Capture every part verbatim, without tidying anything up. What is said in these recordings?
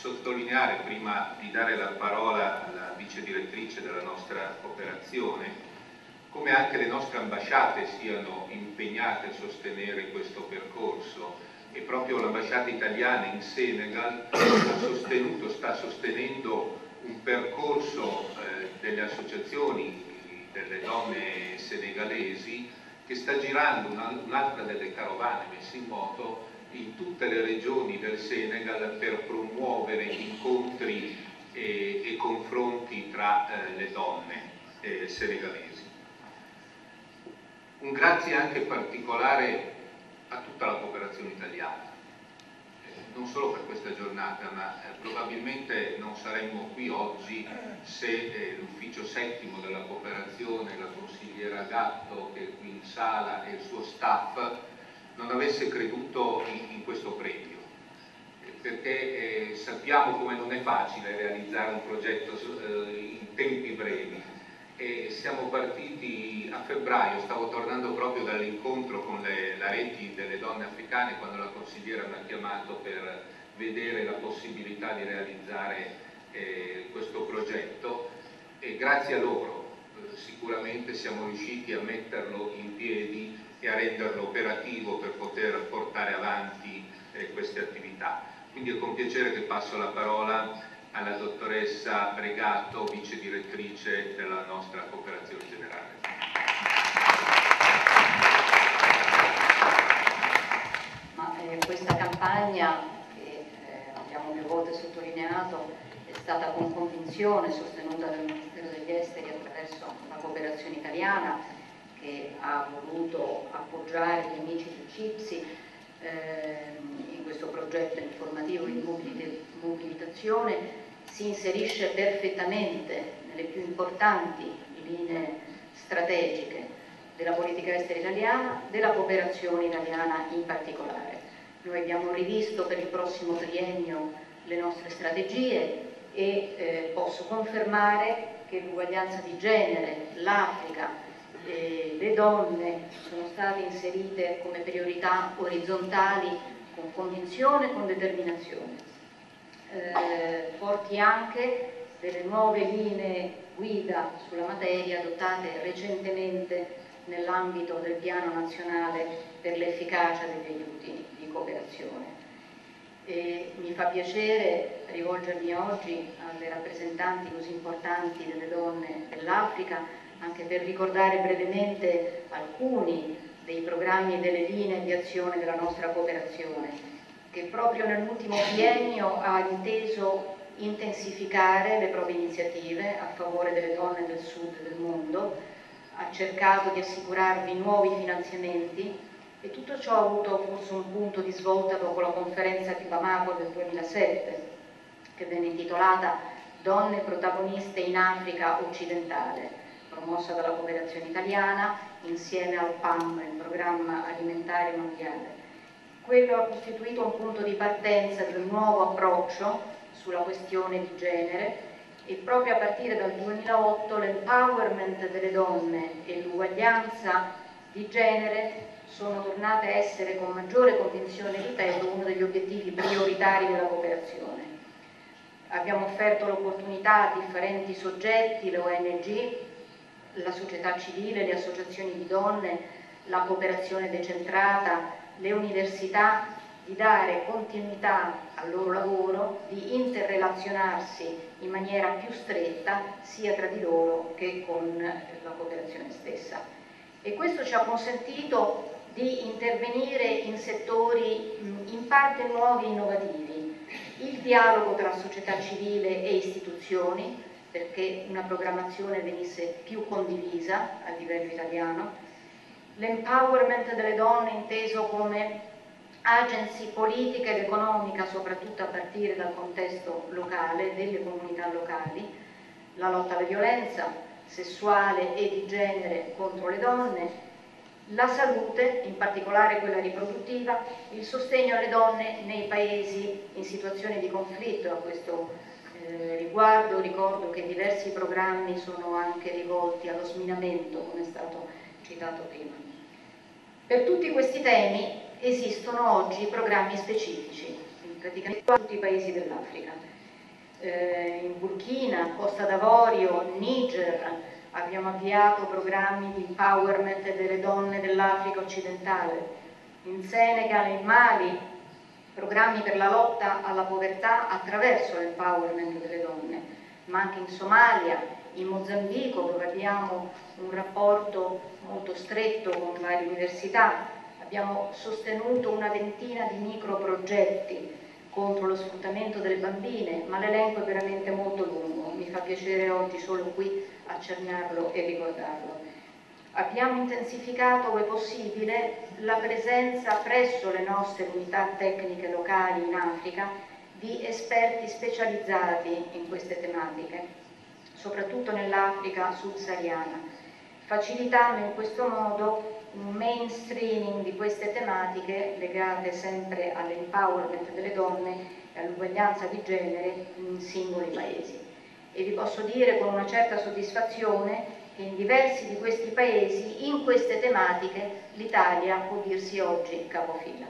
sottolineare, prima di dare la parola alla vice direttrice della nostra cooperazione, come anche le nostre ambasciate siano impegnate a sostenere questo percorso, e proprio l'ambasciata italiana in Senegal ha sostenuto, sta sostenendo un percorso eh, delle associazioni delle donne senegalesi che sta girando un'altra delle carovane messe in moto in tutte le regioni del Senegal per promuovere incontri e, e confronti tra eh, le donne eh, senegalesi. Un grazie anche particolare a tutta la cooperazione italiana, eh, non solo per questa giornata, ma eh, probabilmente non saremmo qui oggi se eh, l'ufficio settimo della cooperazione, la consigliera Gatto che è qui in sala e il suo staff non avesse creduto in, in questo premio, eh, perché eh, sappiamo come non è facile realizzare un progetto eh, in tempi brevi. E siamo partiti a febbraio, stavo tornando proprio dall'incontro con le, la reti delle donne africane quando la consigliera mi ha chiamato per vedere la possibilità di realizzare eh, questo progetto, e grazie a loro eh, sicuramente siamo riusciti a metterlo in piedi e a renderlo operativo per poter portare avanti eh, queste attività. Quindi è con piacere che passo la parola alla dottoressa Bregato, vice direttrice della nostra cooperazione generale. Ma, eh, questa campagna, che eh, abbiamo più volte sottolineato, è stata con convinzione sostenuta dal Ministero degli Esteri attraverso la cooperazione italiana, che ha voluto appoggiare gli amici di C I P S I eh, in questo progetto informativo di mobilitazione. Si inserisce perfettamente nelle più importanti linee strategiche della politica estera italiana, della cooperazione italiana in particolare. Noi abbiamo rivisto per il prossimo triennio le nostre strategie e eh, posso confermare che l'uguaglianza di genere, l'Africa e le donne sono state inserite come priorità orizzontali con convinzione e con determinazione. Eh, forti anche delle nuove linee guida sulla materia adottate recentemente nell'ambito del Piano Nazionale per l'efficacia degli aiuti di cooperazione. E mi fa piacere rivolgermi oggi alle rappresentanti così importanti delle donne dell'Africa, anche per ricordare brevemente alcuni dei programmi e delle linee di azione della nostra cooperazione, che proprio nell'ultimo biennio ha inteso intensificare le proprie iniziative a favore delle donne del sud del mondo, ha cercato di assicurarvi nuovi finanziamenti, e tutto ciò ha avuto forse un punto di svolta dopo la conferenza di Bamako del duemilasette, che venne intitolata Donne protagoniste in Africa occidentale, promossa dalla cooperazione italiana insieme al P A M, il Programma Alimentare Mondiale. Quello ha costituito un punto di partenza di un nuovo approccio sulla questione di genere, e proprio a partire dal duemilaotto l'empowerment delle donne e l'uguaglianza di genere sono tornate a essere con maggiore convinzione, ripeto, uno degli obiettivi prioritari della cooperazione. Abbiamo offerto l'opportunità a differenti soggetti, le O N G, la società civile, le associazioni di donne, la cooperazione decentrata, le università, di dare continuità al loro lavoro, di interrelazionarsi in maniera più stretta sia tra di loro che con la cooperazione stessa. E questo ci ha consentito di intervenire in settori in parte nuovi e innovativi. Il dialogo tra società civile e istituzioni, perché una programmazione venisse più condivisa a livello italiano, l'empowerment delle donne inteso come agency politica ed economica, soprattutto a partire dal contesto locale, delle comunità locali, la lotta alla violenza sessuale e di genere contro le donne, la salute, in particolare quella riproduttiva, il sostegno alle donne nei paesi in situazioni di conflitto. A questo eh, riguardo ricordo che diversi programmi sono anche rivolti allo sminamento, come è stato citato prima. Per tutti questi temi esistono oggi programmi specifici, in praticamente tutti i paesi dell'Africa. eh, in Burkina, Costa d'Avorio, Niger. Abbiamo avviato programmi di empowerment delle donne dell'Africa occidentale. In Senegal e in Mali, programmi per la lotta alla povertà attraverso l'empowerment delle donne, ma anche in Somalia, in Mozambico, dove abbiamo un rapporto molto stretto con varie università. Abbiamo sostenuto una ventina di microprogetti contro lo sfruttamento delle bambine, ma l'elenco è veramente molto lungo, mi fa piacere oggi solo qui accennarlo e ricordarlo. Abbiamo intensificato, ove possibile, la presenza presso le nostre unità tecniche locali in Africa di esperti specializzati in queste tematiche, soprattutto nell'Africa subsahariana, facilitando in questo modo un mainstreaming di queste tematiche legate sempre all'empowerment delle donne e all'uguaglianza di genere in singoli paesi. E vi posso dire con una certa soddisfazione che in diversi di questi paesi, in queste tematiche, l'Italia può dirsi oggi capofila.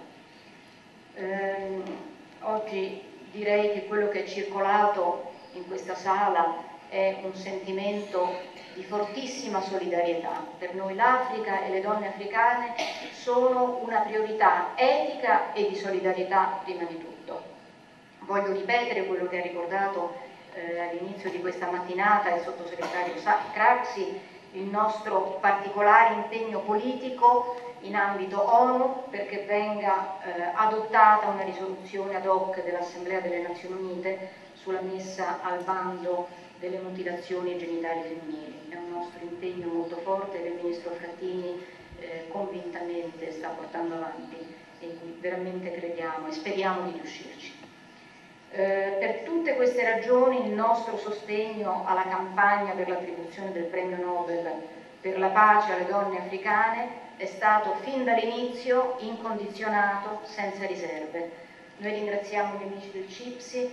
Ehm, oggi direi che quello che è circolato in questa sala è un sentimento di fortissima solidarietà. Per noi l'Africa e le donne africane sono una priorità etica e di solidarietà prima di tutto. Voglio ripetere quello che ha ricordato eh, all'inizio di questa mattinata il sottosegretario Craxi, il nostro particolare impegno politico in ambito ONU perché venga eh, adottata una risoluzione ad hoc dell'Assemblea delle Nazioni Unite sulla messa al bando delle mutilazioni genitali femminili. È un nostro impegno molto forte che il Ministro Frattini eh, convintamente sta portando avanti e in cui veramente crediamo e speriamo di riuscirci. Eh, per tutte queste ragioni il nostro sostegno alla campagna per l'attribuzione del premio Nobel per la pace alle donne africane è stato fin dall'inizio incondizionato, senza riserve. Noi ringraziamo gli amici del CIPSI,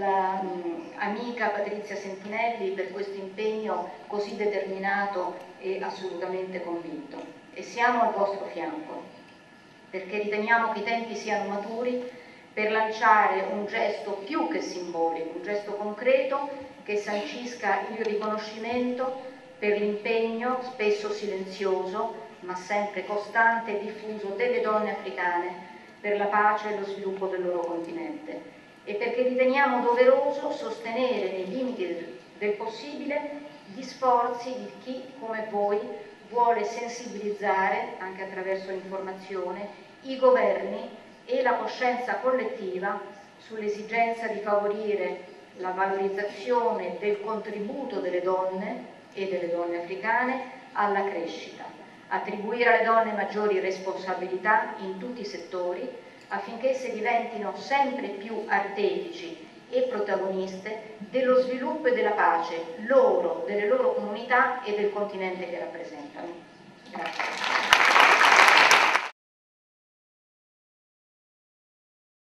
l'amica Patrizia Sentinelli per questo impegno così determinato e assolutamente convinto. E siamo al vostro fianco, perché riteniamo che i tempi siano maturi per lanciare un gesto più che simbolico, un gesto concreto che sancisca il riconoscimento per l'impegno, spesso silenzioso, ma sempre costante e diffuso delle donne africane per la pace e lo sviluppo del loro continente. E perché riteniamo doveroso sostenere nei limiti del, del possibile gli sforzi di chi, come voi, vuole sensibilizzare, anche attraverso l'informazione, i governi e la coscienza collettiva sull'esigenza di favorire la valorizzazione del contributo delle donne e delle donne africane alla crescita, attribuire alle donne maggiori responsabilità in tutti i settori affinché esse diventino sempre più artefici e protagoniste dello sviluppo e della pace loro, delle loro comunità e del continente che rappresentano. Grazie.